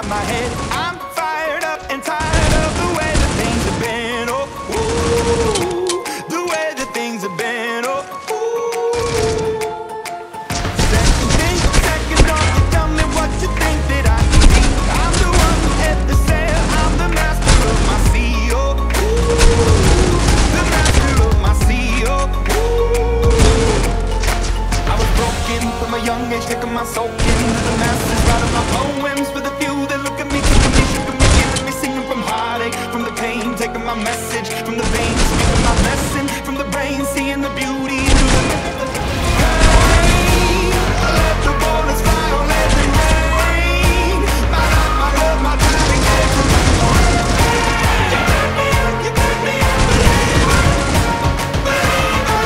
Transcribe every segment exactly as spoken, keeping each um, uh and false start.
inside my head. I'm fired up and tired of the way that things have been. Oh, ooh, the way that things have been. Oh, ooh. Second thing, second thought, tell me what you think that I can be. I'm the one at the sail, I'm the master of my sea. Oh, ooh, the master of my sea. Oh, ooh. I was broken from a young age, taking my soul into the masses, writing my poems for the few that look at me, took me, shook me, killing me, singing from heartache, from the pain, taking my message from the veins, speaking my lesson from the brain, seeing the beauty into the hey, let the bullets fly, oh, let it rain. My life, my love, my time, and get from you turn me up, you turn me up, believer, believer.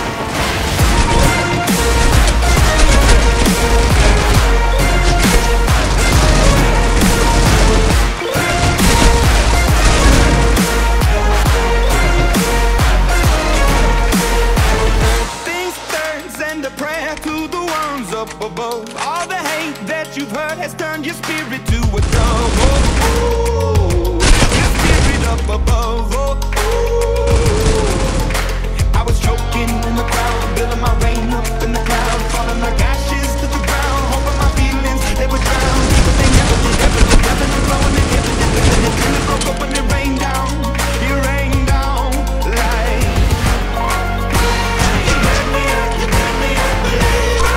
Above. All the hate that you've heard has turned your spirit to a dove. Oh, ooh, your spirit up above. Oh, ooh. I was choking in the crowd, building my rain up in the cloud, falling like ashes to the ground, hoping my feelings they would drown, but they never did, never did, never did, blowing it, never did, never did, and it broke up when it rained down. It rained down like you turn me up, you turn me up, believer.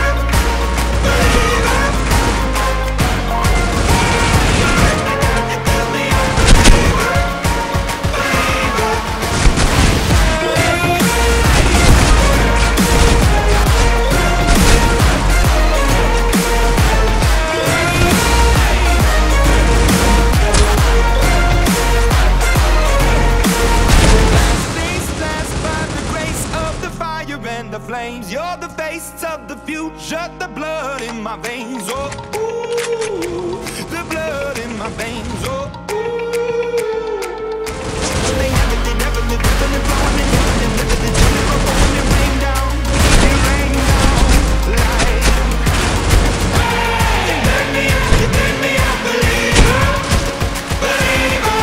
The flames, you're the face of the future, the blood in my veins, oh, ooh, the blood in my veins, oh, ooh. They never did, never lived, never lived, blowing it, never did, never did, never did, broke when it rained down, it rained down like you turn me up, you turn me up, believer, believer.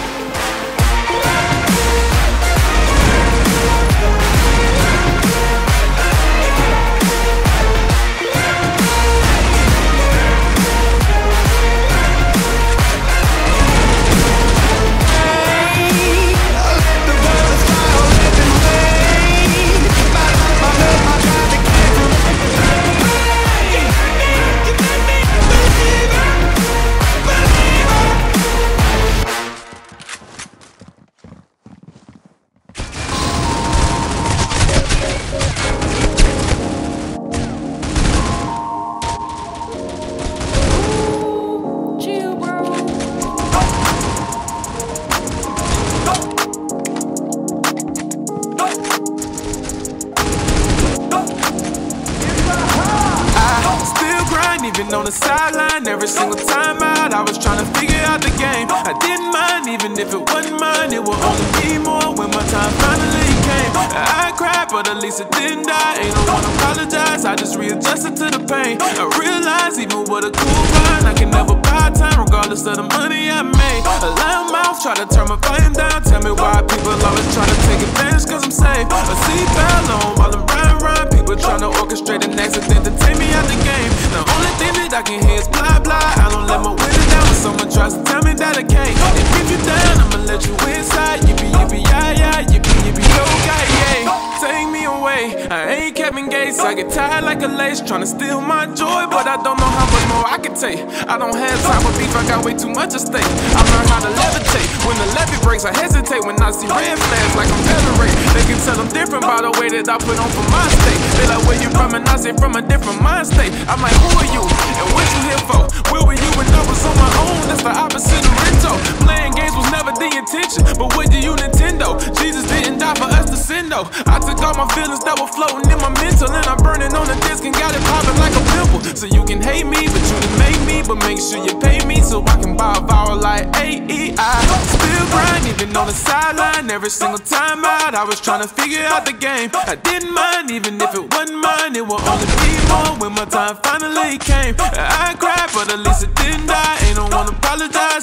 Even on the sideline, every single time out, I was trying to figure out the game. I didn't mind, even if it wasn't mine. It would only be more when my time finally came. I cried, but at least it didn't die. Ain't no one apologize, I just readjusted to the pain. I realized even with a cool mind, I can never buy time, regardless of the money I made. A loud mouth try to turn my volume down. Tell me why people always try to take advantage, cause I'm safe. A seatbelt on while I'm riding around. People trying to orchestrate an accident to take me out the game. The only thing that I can hear is blah blah. I don't let my window down when someone tries to tell me that I can't. And if you down, I'ma let you inside. Yippee yippee yeah yeah, yippee yippee yo guy yeah. Take me away, I ain't kept engaged. I get tired like a lace, trying to steal my joy, but I don't know how much more I can take. I don't have time for beef, I got way too much at stake. I learned how to levitate. When the levee breaks, I hesitate. When I see red flags like I'm Desiree, they can tell I'm different by the way that I put on for my state. They like, where you from? And I say from a different mind state. I'm like, who are you? And what you here for? Where were you when I was on my own? That's the opposite of Rento. Playing games was never the intention, but what do you Nintendo? Jesus didn't die for us to sin though. I took all my feelings that were floating in my mental, and I'm burning on the disc and got it popping like a pimple. So you can hate me, but you can make me. But make sure you pay me so I can buy a vowel like A E I. Still grind, even on the sideline. Every single time out, I was trying to figure out the game. I didn't mind, even if it wasn't mine. It would only be more when my time finally came. I cried, but at least it didn't die. Ain't no one apologize.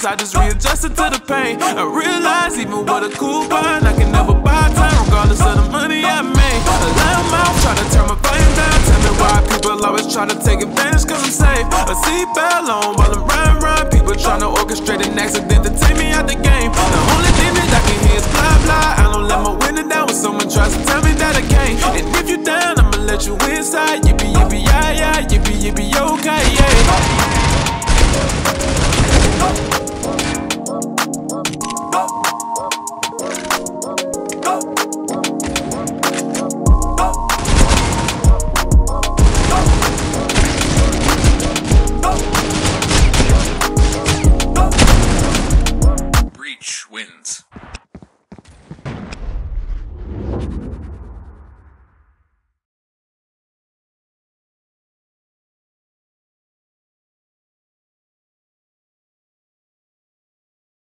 times, I just readjusted to the pain. I realize even with a coupon, I can never buy time, regardless of the money I make. A loud mouth, try to turn my volume down. Tell me why people always try to take advantage, cause I'm safe. A seatbelt on while I'm riding around. People trying to orchestrate an accident to take me out the game. The only thing that I can hear is blah blah. I don't let my window down when someone tries to tell me that I can't. And if you down, I'ma let you inside. Yippee yippee yeah yeah, yippee yippee okay yeah. Reach wins.